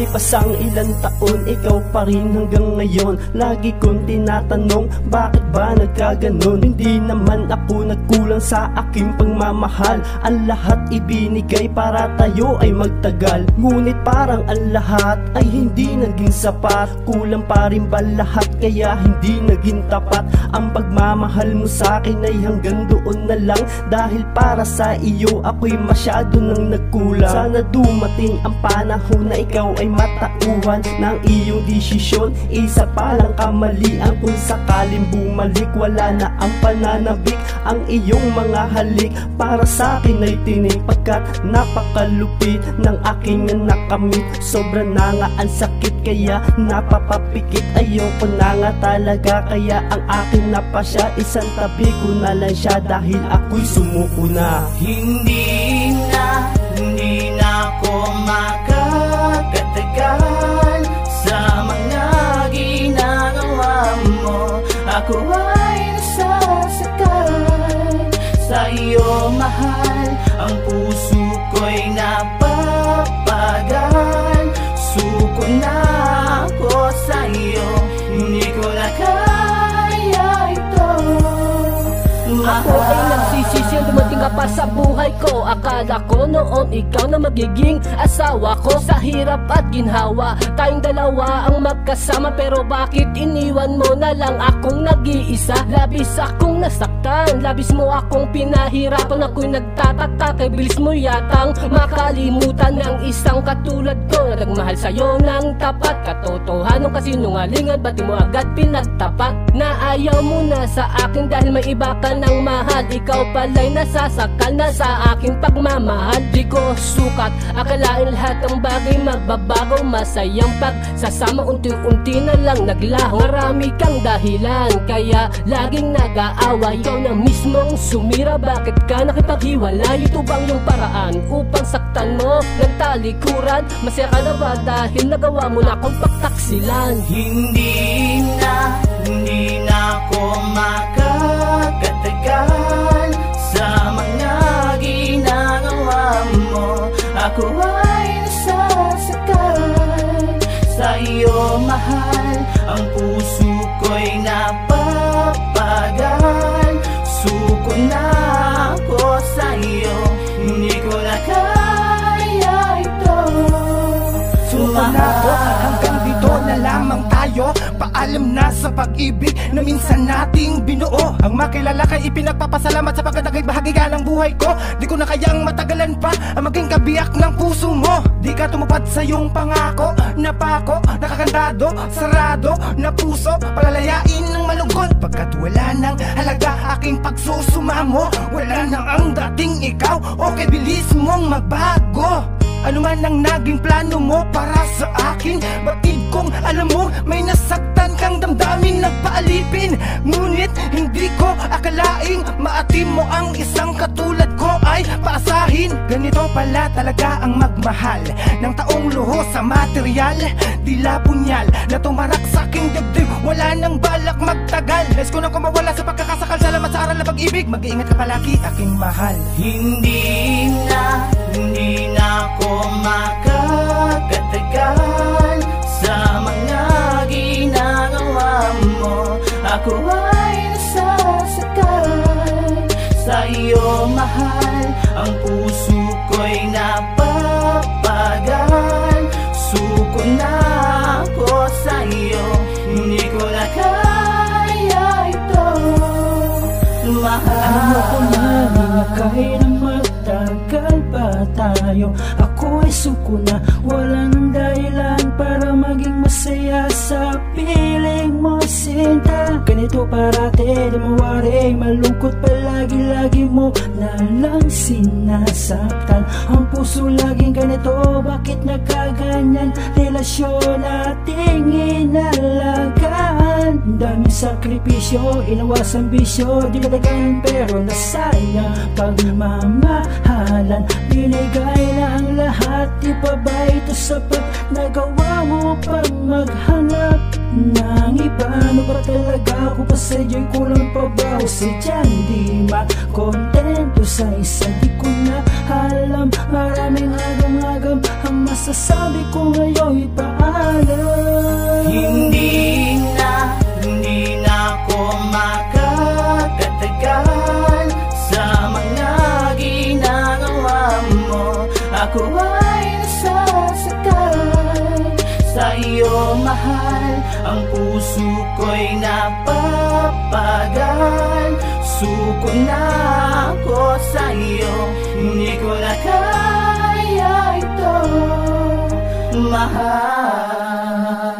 Lumipas ang ilang taon, ikaw pa rin hanggang ngayon. Lagi kong tinatanong, bakit ba nagkaganon? Hindi naman ako nagkulang sa aking pagmamahal. Ang lahat ibinigay para tayo ay magtagal. Ngunit parang ang lahat ay hindi naging sapat. Kulang pa rin ba lahat kaya hindi naging tapat? Ang pagmamahal mo sa akin ay hanggang doon na lang. Dahil para sa iyo ako'y masyado nang nagkulang. Sana dumating ang panahon na ikaw ay matauhan ng iyong desisyon. Isa palang kamalian kung sakaling bumalik. Wala na ang pananabik, ang iyong mga halik para sa akin ay tinik. Pagkat napakalupit ng aking nakamit. Sobra na nga ang sakit kaya napapapikit. Ayoko na nga talaga kaya ang akin napasya. Isang tabi ko na lang siya dahil ako'y sumuko na. Hindi na ako makakatagal sa mga ginagawa mo. Ako ay nasasakal sa iyo, mahal. Ang puso ko'y napapagal. Suko na ako sa iyo, hindi ko na kaya ito. Ako ay nagsisisi, dumating ka pa sa buhay ko. Akala ko noon ikaw na magiging asawa ko. Sa hirap at ginhawa, tayong dalawa ang magkasama. Pero bakit iniwan mo na lang akong nag-iisa? Labis akong nasaktan, labis mo akong pinahirapan. Ako'y nagtataka, kay bilis mo yatang makalimutan ng isang katulad ko na nagmahal sa'yo ng tapat. Katotohanan kasinungalingan, ba't di mo agad pinagtapat? Na ayaw mo na sa akin dahil may iba ka ng mahal. Ikaw pala'y nasasakal na sa aking pagmamahal. Di ko sukat, akalain lahat ng bagay magbabago. Masayang pagsasama, unti-unti na lang naglaho. Marami kang dahilan, kaya laging nag-aaway. Ikaw na mismong sumira, bakit ka nakipaghiwalay? Ito bang yung paraan upang saktan mo ng talikuran? Masaya ka na ba dahil nagawa mo na akong pagtaksilan? Hindi na ako makakatagal sa mga ginagawa mo. Ako ay nasasakal sa iyo, mahal. Ang puso ko'y napapagal. Suko na ako sa iyo, hindi ko na kaya ito. Suko na ako, hanggang dito na lamang tayo. Paalam na sa pag-ibig na minsan nating binuo. Ang makilala kay ipinagpapasalamat sapagkat naging bahagi ka ng buhay ko. Di ko na kayang matagalan pa ang maging kabiyak ng puso mo. Di ka tumupad sa iyong pangako. Napako, nakakandado, sarado na puso, palalayain ng malugod. Pagkat wala nang halaga aking pagsusumamo. Wala nang ang dating ikaw, okay bilis mong magbago. Ano man ang naging plano mo para sa akin, batid kong alam mo may nasaktan kang damdamin, nagpaalipin. Ngunit hindi ko akalaing maatim mo ang isang katulad ko ay paasahin. Ganito pala talaga ang magmahal ng taong luho sa material. Dila punyal na tumarak sa aking dibdib, wala nang balak magtagal. Nais ko nang kumawala sa pagkakasakal. Salamat sa aral na pag-ibig, mag-iingat ka palagi aking mahal. Hindi na ako makakatagal sa mga ginagawa mo. Ako ay nasasakal sa iyo, mahal. Ang puso ko'y napapagal. Suko na ako sa iyo, hindi ko na kaya ito, mahal. Ano ko na kahit na magtagal pa tayo, ako ay suko na. Wala nang dahilan para maging masaya sa piling mo, sinta. Ganito parate, di mawari, malungkot palagi-lagi mo na lang sinasaktan. Ang puso laging ganito, bakit nagkaganyan? Relasyon nating inalagaan. Daming sakripisyo, inawas ang bisyo, di kadagan pero nasayang pagmamahalan. Binigay na ang lahat, di pa ba ito sapat? Nagawa mo pang maghanap ng iba. Ano ba talaga ako pa sadya'y kulang pa ba o sadyang di makontento sa isa? Di ko na alam, maraming agam-agam ang masasabi ko ngayon'y paalam. Hindi na ako makakatagal sa mga ginagawa mo. Ako ay nasasakal sa iyo, mahal. Ang puso ko'y napapagal. Suko na ako sa iyo, hindi ko na kaya ito, mahal.